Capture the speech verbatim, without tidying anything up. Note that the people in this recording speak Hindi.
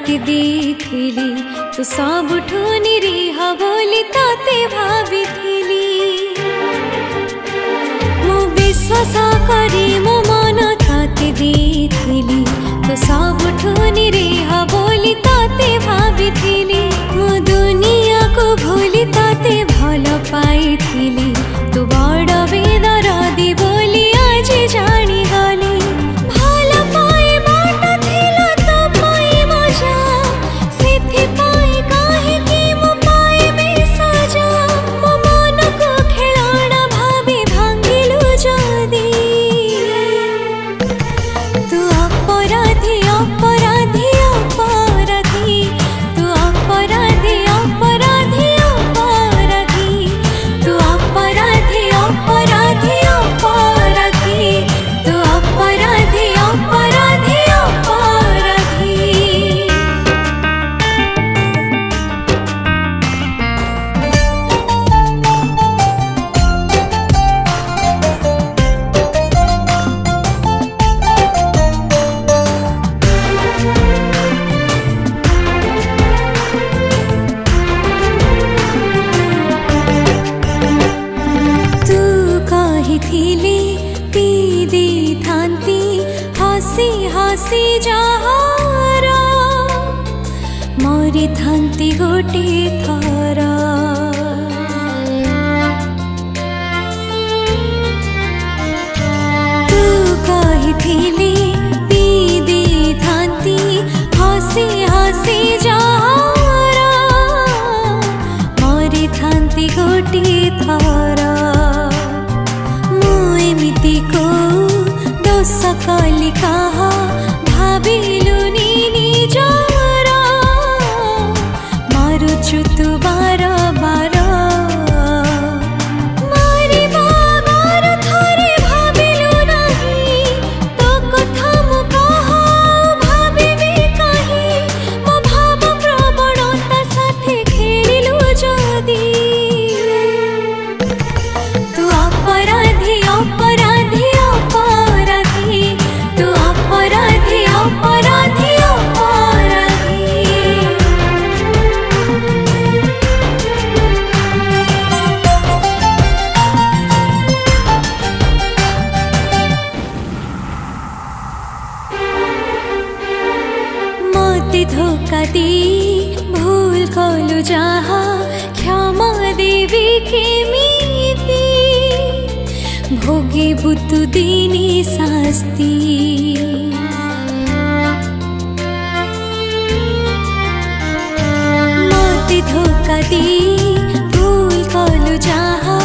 ଦେଇଥିଲି ତୁ ସବୁଠୁ ନିରୀହ ବୋଲି ତତେ ଭାବିଥିଲି। ମୁଁ ବିଶ୍ୱାସ କରି ମୋ ମନ ତତେ ଦେଇଥିଲି ତୁ ସବୁଠୁ ନିରୀହ ବୋଲି ତତେ ଭାବିଥିଲି। ମୁଁ ଦୁନିଆକୁ ଭୁଲି ତତେ ଭଲ ପାଇଥିଲି ତୁ ବଡ଼ ବେଦରଦି ବୋଲି ଆଜି ଜାଣିଗଲି। हसी जहारा मरी थांती गोटे थरा। तू कहिथिली पी दे थांती हसी हसी जहारा मरी थांती गोटे थरा। मु एमिति को दोष कली कहा भाविलुनी निजरा मारुछु तू बार बार। मारिबा बार थरे भाविलु नहीं तो कथा मु कहा भाविबी कहीं। मो भाव प्रवणता साथे खेलिलु जदी तू अपराधी अपराधी अपराधी तू अपराधी अपराधी अपराधी। मते धोखा दे भूल कलु जहा क्षमा देवी केमिति भोगे बुतु दिनी शास्ति। मते धोखा दे भूल कलु जहा